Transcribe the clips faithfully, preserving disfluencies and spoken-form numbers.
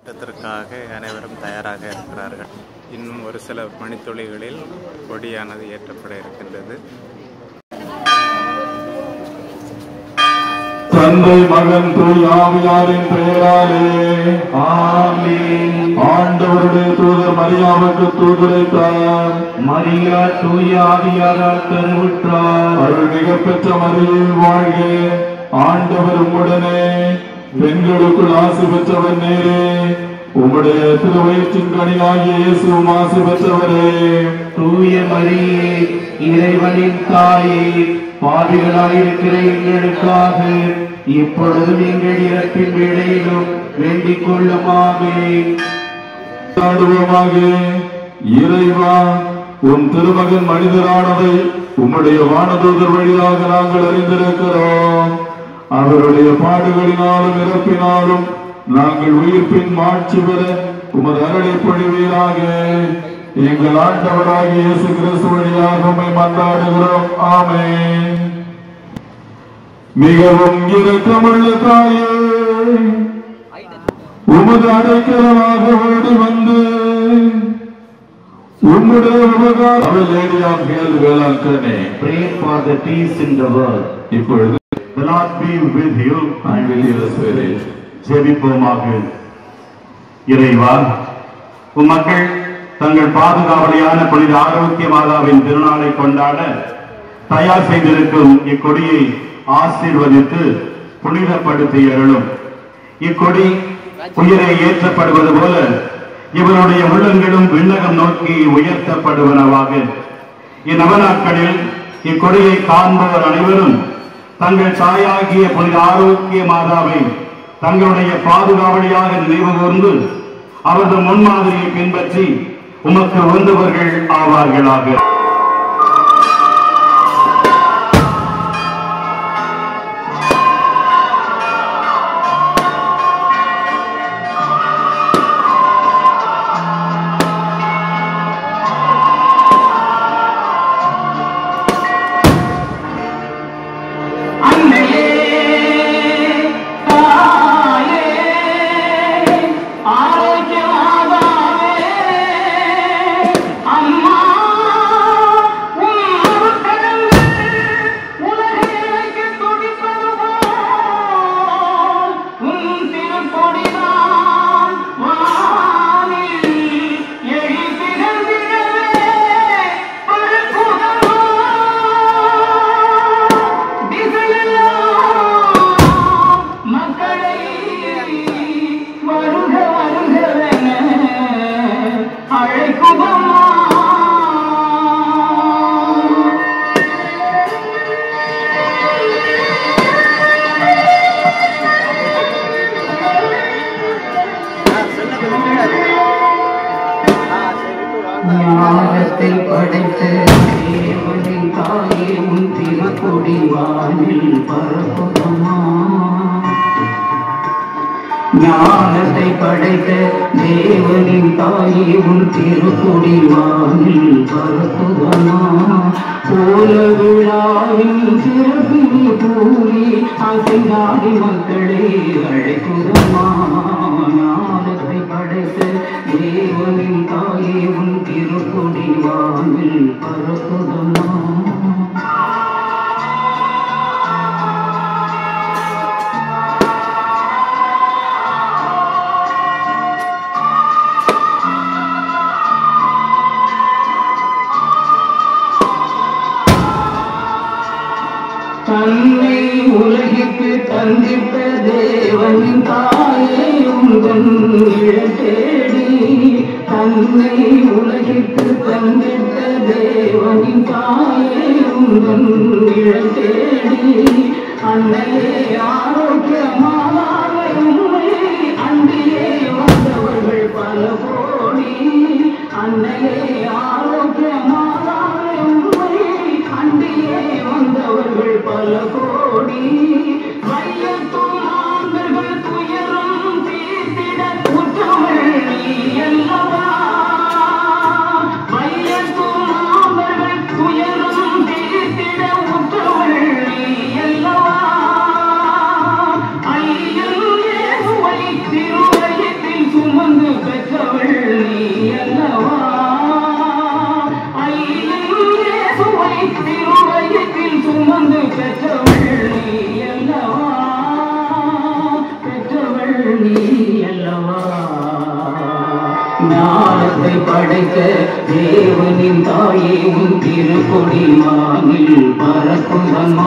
இதற்காக அனைவரும் தயாராக இருக்கிறார்கள். இன்னும் ஒரு சில மணித்துளிகளில் கொடியானது ஏற்றப்பட இருக்கின்றது. தந்தை மகன் தூய் ஆவியாரின் பெயராலே ஆமென். ஆண்டவருடைய தூதர் மரியாவுக்கு தூதுரைத்தார். மரியா தூய ஆவியாரால் கருவுற்றார். அருள் மிக பெற்ற மரியே வாழ்க, ஆண்டவர் உம்முடனே, பெண்களுக்குள் ஆசி பெற்றவர் நேரே, உம்முடைய திருவயிற்றின் கனியாகிய இயேசுவும் ஆசி பெற்றவரே. தூய மரியே, இறைவனின் தாயே, பாவிகளாயிருக்கிற எங்களுக்காக இப்பொழுதும் எங்கள் இறப்பின் வேளையிலும் வேண்டிக் கொள்ளும். ஆமென். ஆடுவோமாக. இறைவா, உன் திருமகன் மனிதரானதை உம்முடைய வானதூதர் வழியாக நாங்கள் அறிந்திருக்கிறோம். அவருடைய பாடுகளினாலும் இறப்பினாலும் நாங்கள் உயிர்ப்பின் மாட்சி பெற உமது அருளை பொழிவீராக. எங்கள் ஆண்டவராகிய இயேசு கிறிஸ்து வழியாக உம்மை மன்றாடுகிறோம். ஆமென். மிகவும் இரக்கமுள்ள தாயே, உமது அடைக்கலமாக ஓடி வந்து உம்முடைய உபகாரம் வேளாண்கனே. Pray for the peace in the world. இப்பொழுது The Lord be with you and with your spirit. ஜெபிப்போமாக. இறைவா, உம் மக்கள் தங்கள் பாதுகாவலியான புனித ஆரோக்கிய மாதாவின் திருநாளை கொண்டாட தயார் செய்திருக்கும் இக்கொடியை ஆசீர்வதித்து புனிதப்படுத்தி அருளும். இக்கொடி உயிரை ஏற்றப்படுவது போல இவருடைய உள்ளங்களும் விண்ணகம் நோக்கி உயர்த்தப்படுவனவாக. இந்நவநாட்களில் இக்கொடியை காண்பவர் அனைவரும் தங்கள் தாயாகிய புனித ஆரோக்கிய மாதாவை தங்களுடைய பாதுகாவலியாக நினைவு கூர்ந்து அவரது முன்மாதிரியை பின்பற்றி உமக்கு உகந்தவர்கள் ஆவார்களாக. ஞானத்தை படைத்த தேவனின் தாயே, உன் திருக்கொடி வானில் பரப்புதமா. ஞானத்தை படைத்த தேவனின் தாயே, உன் திருக்கொடி வானில் பரப்புதமா. போல விழாவின் சிறப்பினை கூறி அசைந்தாடி மக்களை அழைக்குதமா. ஞானத்தை படைத்த தேவனின் தாயே, உன் திருக்கொடி வானில் பரப்புதமா. தன்னை உலகிற்கு தந்திட்ட தேவனின் தாயே, உந்தன் நிழல் தேடி. தன்னை உலகிற்கு தந்திட்ட தேவனின் தாயே, உந்தன் நிழல் தேடி. அன்னையே ஆரோக்கியமாக உண்மை அன்றியே வந்தவர்கள் பல கோடி. அன்னையே ஆரோக்கியமாக உண்மை அன்றியே வந்தவர்கள் பல கோடி. வையத்தும் ஆண்கள் துயரும் தீர்த்திட உற்றவள் நீ அல்லவா. வையத்தும் ஆண்கள் துயரும் தீர்த்திட உற்றவள் நீ அல்லவா. ஐயன் ஏசுவை திருவயத்தில் சும வானத்தை படைத்த தேவனின் தாயே உன் திருக்கொடி வானில் பறக்குதம்மா.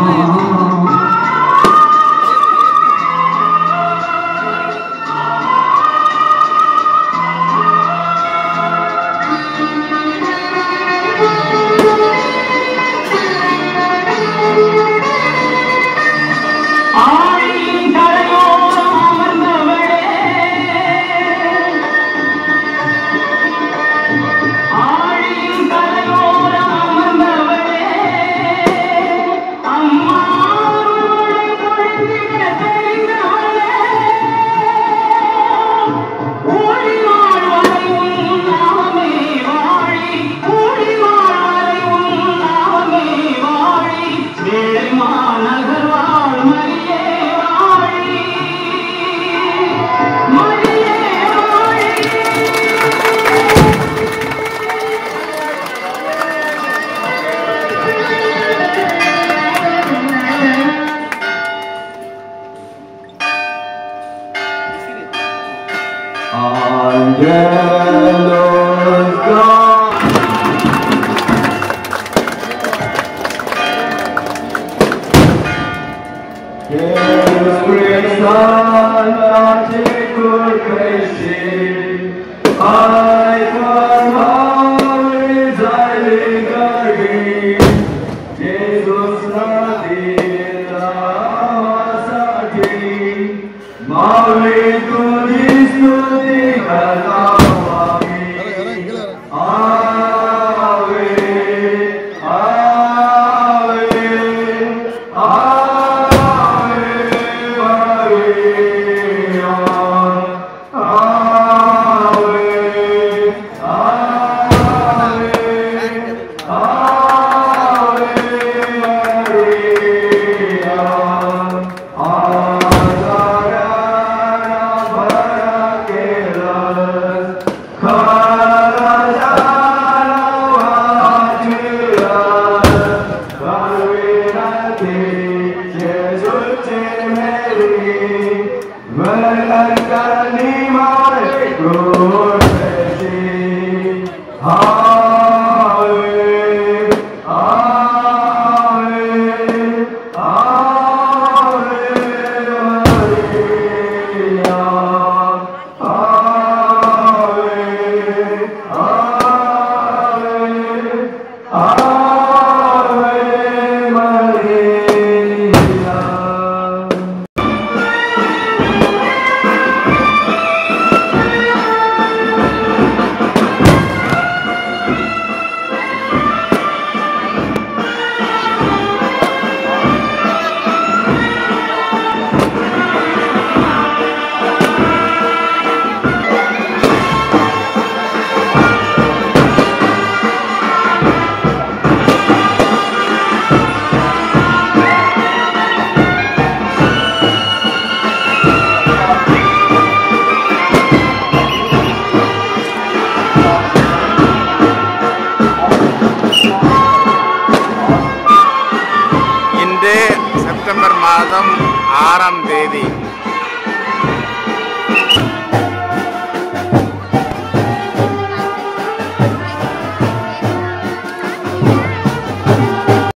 Yes, great Son, not take good grace.